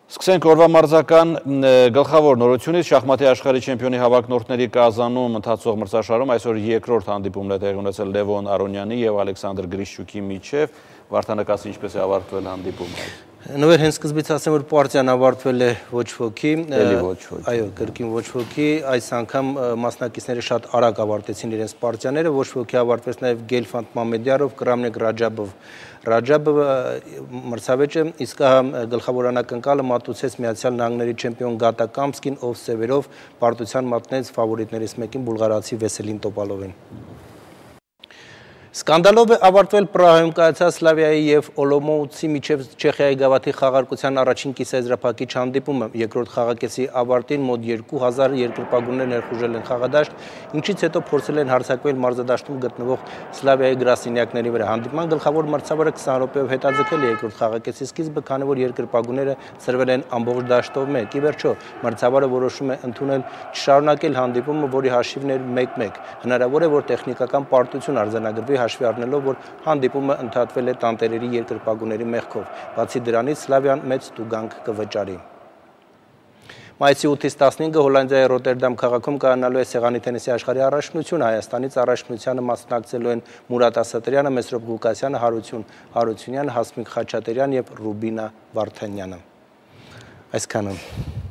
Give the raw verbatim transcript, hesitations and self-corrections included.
Սկսենք օրվա մարզական գլխավոր նորությունից շախմատի աշխարհի չեմպիոնի հավակնորդների Կազանում ընթացող մրցաշարում այսօր երկրորդ հանդիպումն է տեղի ունեցել Լևոն Արոնյանի եւ Ալեքսանդր Գրիշչուկի միջև Վարդանակացի ինչպես է ավարտվել հանդիպումը։ Նվեր հենց սկզբից ասեմ, որ պարտիան ավարտվել է ոչ ոքի, ոչ ոքի։ Այո, կրկին ոչ ոքի, այս անգամ մասնակիցները շատ արագ ավարտեցին իրենց պարտիաները, ոչ ոքի ավարտվեց նաև Գելֆանդ Մամեդյարով, Կրամնեկ Ռաջաբով։ Ռաջաբովը մրցավեճը, իսկ գլխավոր անակնկալը մատուցեց Միացյալ Նահանգների չեմպիոն Գատա Կամսկին, ով սևերով պարտության մատնեց ֆավորիտներից մեկին բուլղարացի Վեսելին Տոպալովին։ Սկանդալով է ավարտվել Պրահայում կայացած Սլավիայի և Օլոմոուտսի միջև Չեխիայի գավաթի խաղարկության առաջին կիսաեզրափակիչ հանդիպումը, երկրորդ խաղակեսի ավարտին մոտ երկու հազար երկրպագուներ ներխուժել են խաղադաշտ, ինչից հետո փորձել են հարձակվել մարզադաշտում գտնվող Սլավիայի գրասենյակների վրա։ Հանդիպման գլխավոր մրցավարը քսան րոպեով հետաձգել է երկրորդ խաղակեսի սկիզբը, քանի որ երկրպագուները սրվել են ամբողջ դաշտով մեկ։ Ի վերջո, մրցավարը որոշում է ընդունել չշարունակել հանդիպումը, որի հաշիվն էր մեկ մեկ։ Հնարավոր է, որ տեխնիկական պարտություն արձանագրվի հաշվի առնելով, որ հանդիպումը ընդհատվել է տանտերերի երկրպագուների մեղքով։ Բացի դրանից Սլավիան մեծ տուգանք կվճարի։ Մայիսի ութից տասնհինգը Հոլանդիայի Ռոտերդամ քաղաքում կայանալու է սեղանի թենիսի աշխարհի առաջնությունը։ Հայաստանից առաջնությանը մասնակցելու են Մուրատ Ասատրյանը, Մեսրոպ Ղուկասյանը, Հարություն Հարությունյանը, Հասմիկ Խաչատրյան եւ Ռուբինա Վարդանյանը։ Այսքանը։